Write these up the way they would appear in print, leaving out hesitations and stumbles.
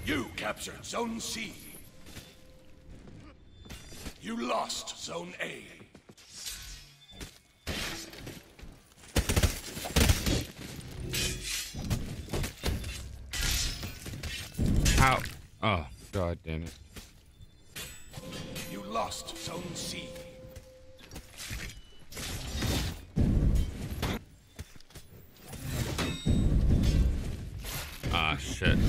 You captured Zone C. You lost Zone A. How? Oh, god damn it. You lost Zone C. Ah, shit.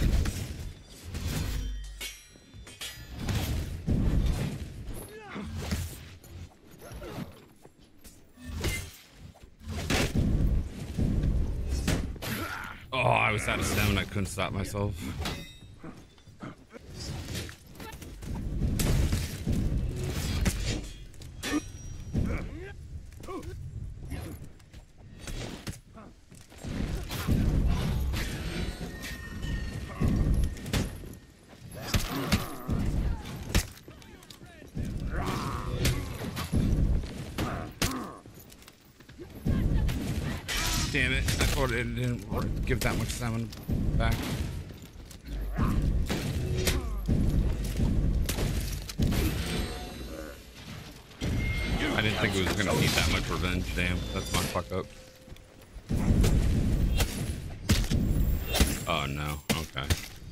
Oh, I was out of stamina. I couldn't stop myself. Damn it, I thought it didn't give that much stamina back. I didn't think it was gonna need that much revenge. Damn, that's my fuck up. Oh no, okay.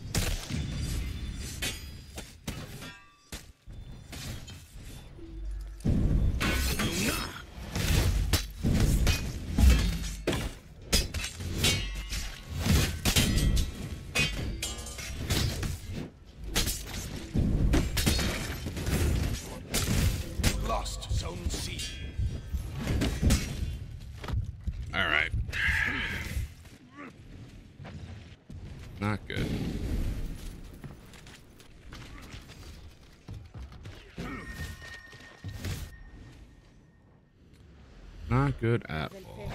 Lost Zone C. All right. Not good. Not good at all.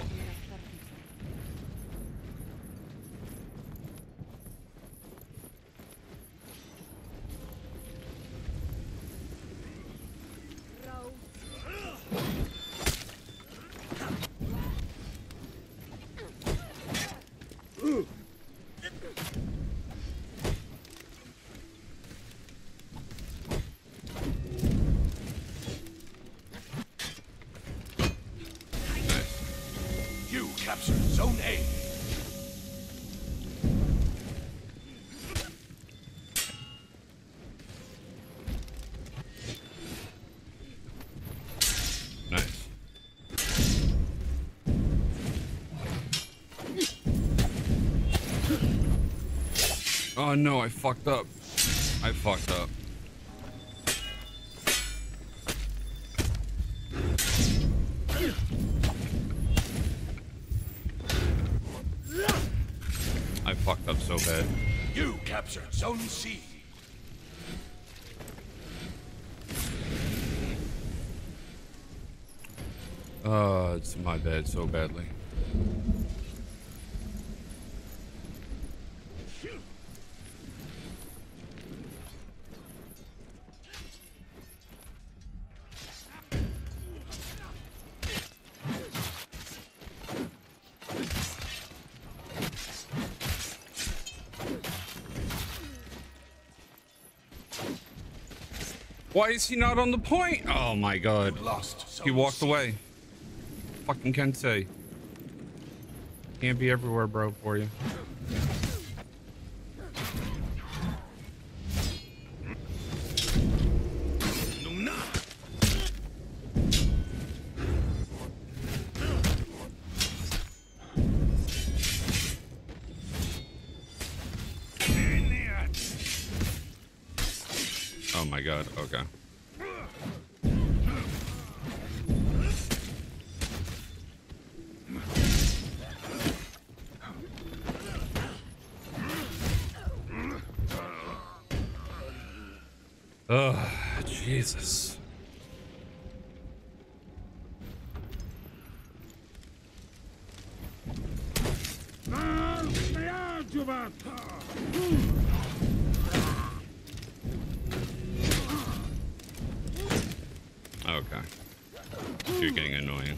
You captured Zone A. Nice. Oh no, I fucked up. I fucked up. I fucked up so bad. You captured Zone C. It's my bad so badly. Why is he not on the point? Oh my god. Lost Zone He walked C. away. Fucking Kensei. Can't be everywhere, bro, for you. Oh my god, okay. Oh, Jesus. Okay. You're getting annoying.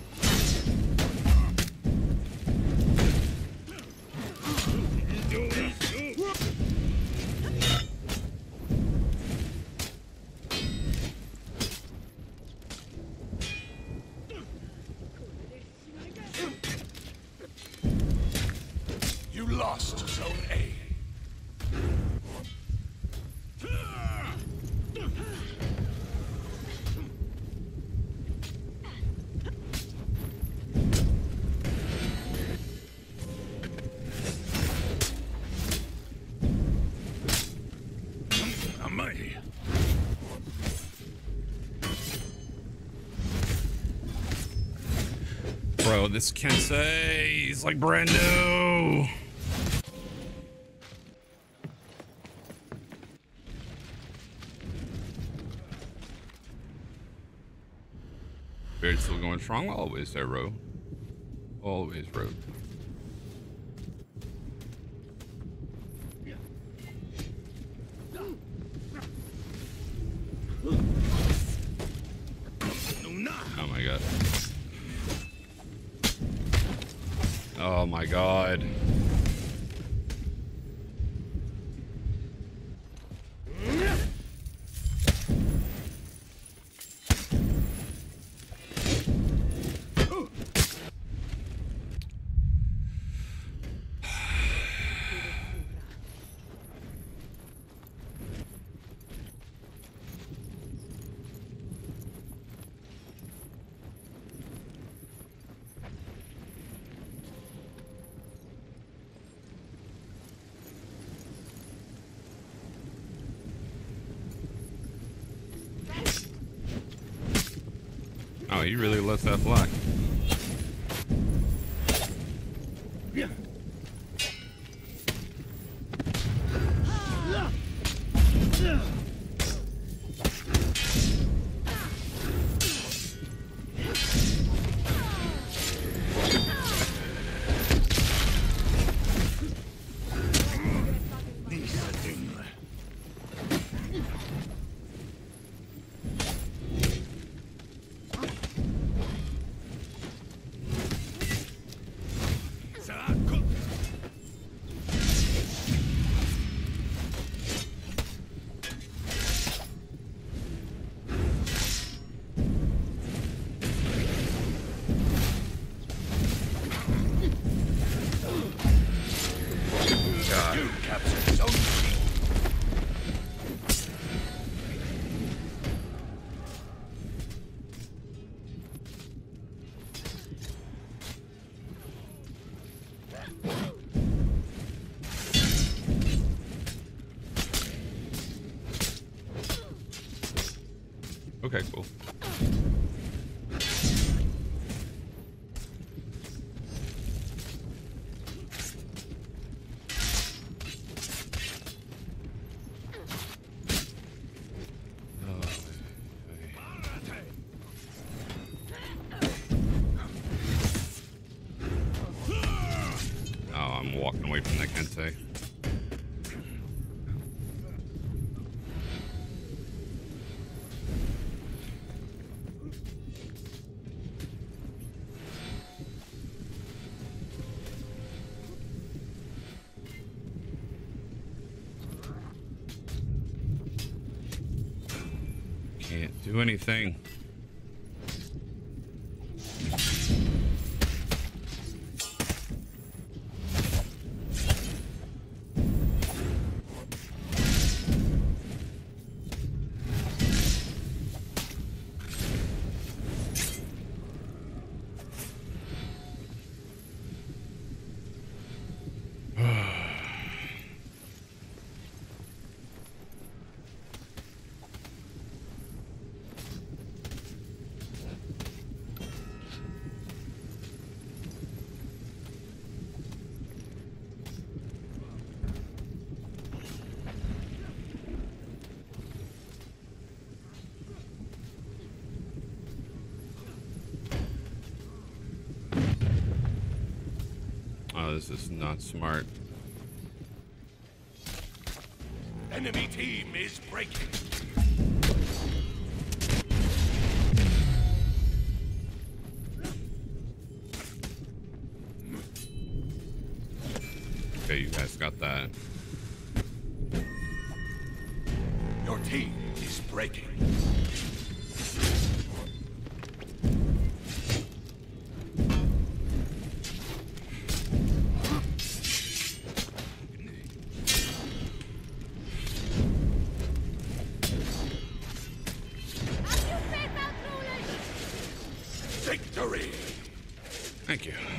lost Zone A. Bro, this Kensei is like brand new. Beard's still going strong. Always there, Ro. Always, Ro. Oh my god. Oh my god. Oh, he really lets that fly. Okay, cool. Oh, I'm walking away from that Kensei. Can't do anything. Oh, this is not smart. Enemy team is breaking. Okay, you guys got that. Your team is breaking. Thank you.